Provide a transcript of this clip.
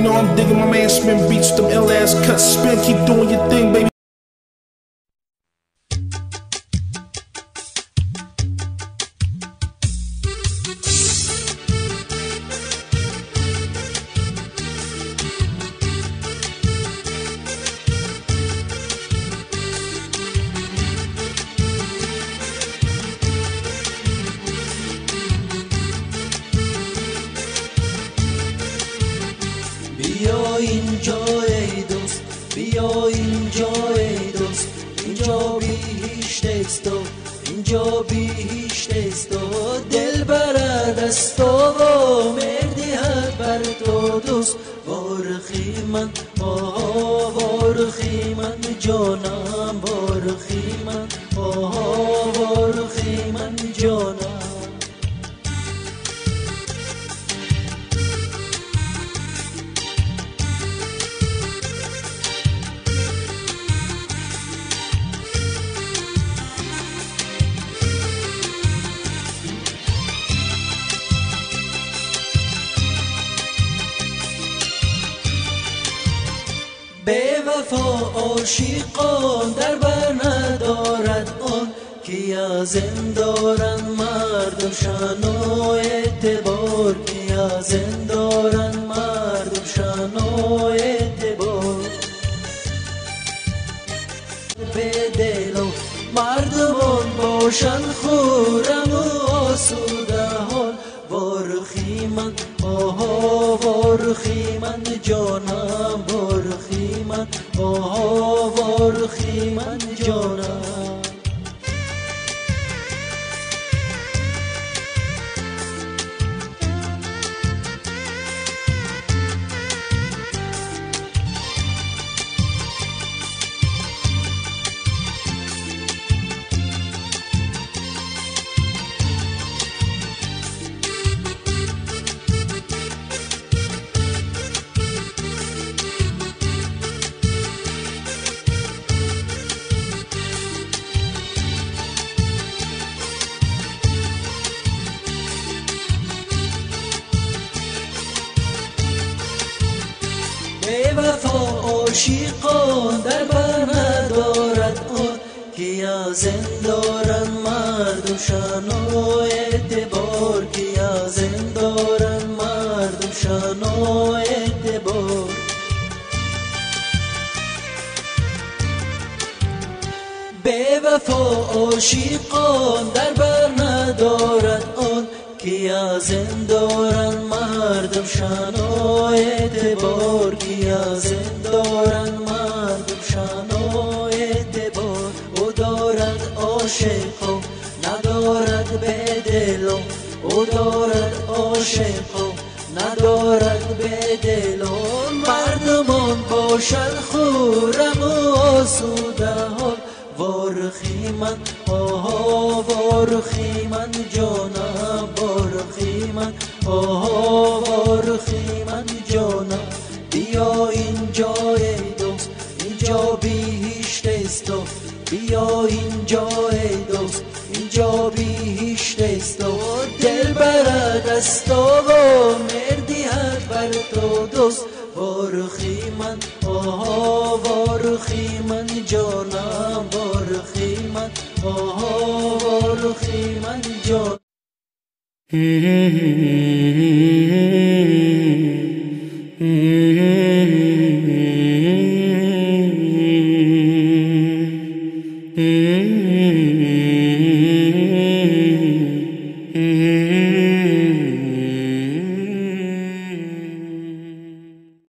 know I'm digging my man Spin beats with them ill ass cuts. Spin, keep doing your thing, baby. بیا اینجا ای دوست، بیا اینجا ای دوست، اینجا بی هیچ تست و اینجا بی هیچ تست و دل برد است و مردی هد بر تو دوست. وارخی من آها وارخی من جانم، وارخی من آها وارخی من جانم. به وفا عاشقان در بر ندارد آن که از این دارن مردم شن و اعتبار، که از این دارن مردم شن و اعتبار. به دل و مردمان باشن خورم و آسوده حال. وارخی من آها وارخی من جانم، وارخی من آها وارخی من جانم. به وفا عاشقان در بر ندارد آن که از این دارن مردم شن و اعتبار، که از این دارن مردم شن و اعتبار. به وفا عاشقان در بر ندارد آن که از این دارن مردم شن و اعتبار، که از این دارن مردم شن و اعتبار. او دارد عاشق و ندارد به دل، او دارد عاشق و ندارد به دل. مردمان باشن خورم و آسوده حال. وارخی من آها وارخی من جانم، وارخی من آها وارخی من جانم. بیا اینجا ای دوست، اینجا بی هیچ تست و بیا اینجا ای دوست، اینجا بی هیچ تست و دل برد است و مردی هد بر تو دوست. وارخی من آها وارخی من جانم، وارخی من آها وارخی من جانم.